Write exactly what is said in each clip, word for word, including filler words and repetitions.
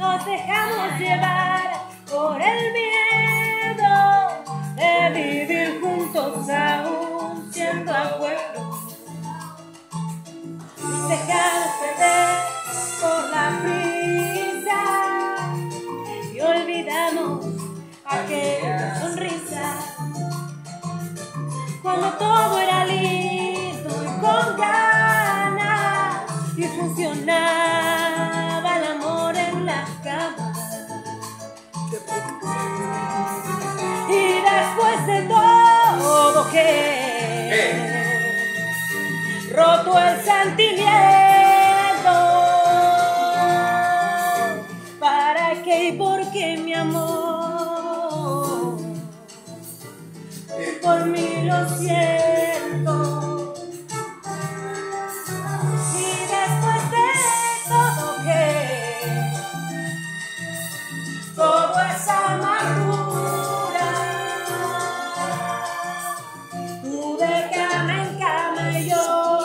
nos dejamos llevar por el miedo de vivir juntos aún siendo abuelos. Nos dejamos perder por la prisa y olvidamos aquella sonrisa cuando todo era lindo y con ganas y funcionaba el amor en la cama. Y después de todo que roto el sentimiento, ¿para qué y por qué, mi amor? Por mí lo siento. Y después de todo que todo esa amargura, tú de cama en cama y yo,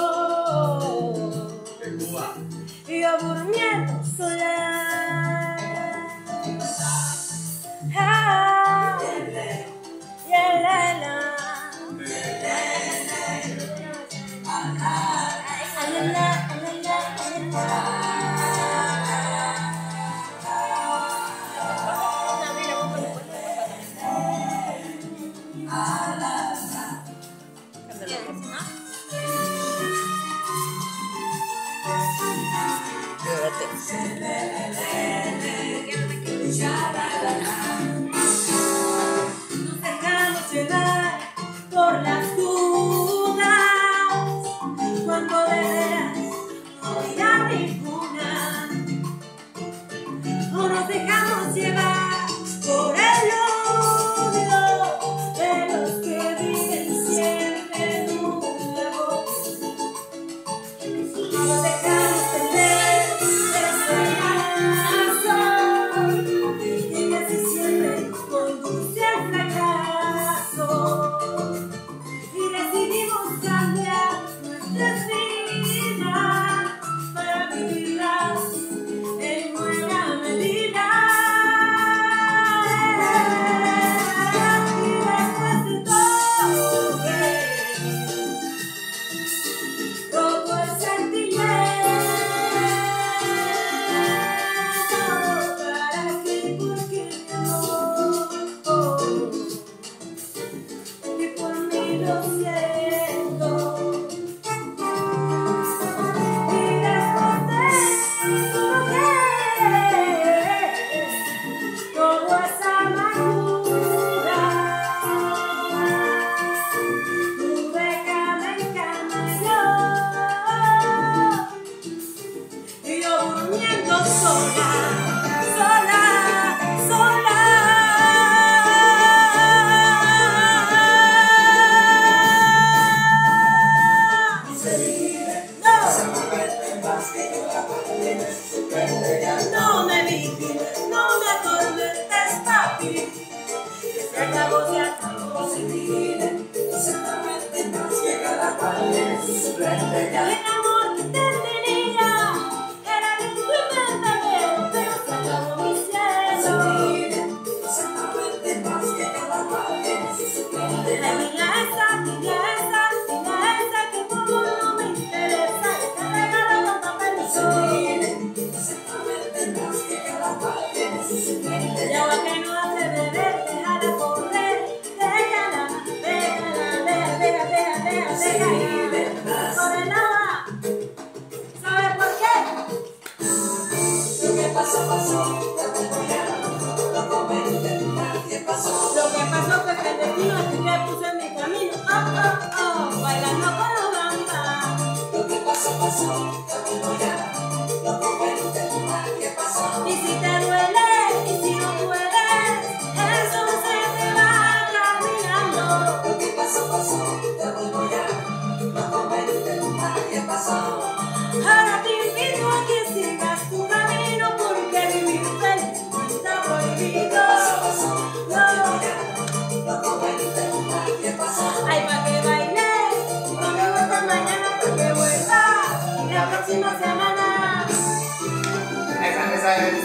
y yo durmiendo sola. Ah, yeah, la, la. Nos dejamos llevar por las dudas cuando de veras no había ninguna. O nos dejamos llevar por el odio de los que viven siempre en un lugar. Nos dejamos perder ese lazo que casi siempre conduce al fracaso. Y decidimos cambiar nuestras vidas para vivirlas en buena medida. Y después de todo que roto el sentimiento, ¿para qué? ¿Por qué, mi amor? Y por mí lo siento. Y después de todo que todo esa amargura, tú de cama en cama yo, y yo durmiendo sola, sola, sola. No me vigiles, no me atormentes, papi. Se acabó, se acabó, se vive. Exactamente más llega la cual es suplente ya. El amor que te tenía era lindo y verdadero, pero se acabó mi cielo. Exactamente más llega la cual es suplente ya. La niña esa, niña esa, niña esa que como no me interesa, te regalo los papeles. Y agua que no hace beber, déjala correr, déjala, déjala, deja, deja, deja, deja, deja, por el agua. ¿Sabes por qué? Lo que pasó, pasó, ya te voy a no comente, nadie pasó. Lo que pasó fue que el destino es que puse en mi camino, oh, oh, oh, bailando con los bambas. Lo que pasó, pasó, ya te voy a no comente, nadie pasó. Y si te duele, y si no duele, eso se te va caminando. Lo que pasó, pasó, ya te voy a no comente, nadie pasó. Ahora te invito a que sigas tu camino porque vivir feliz está prohibido. No, no comente, nadie pasó. Ay, pa' que baile, conmigo esta mañana pa' que vuelva. Y la próxima semana. Esa, esa es.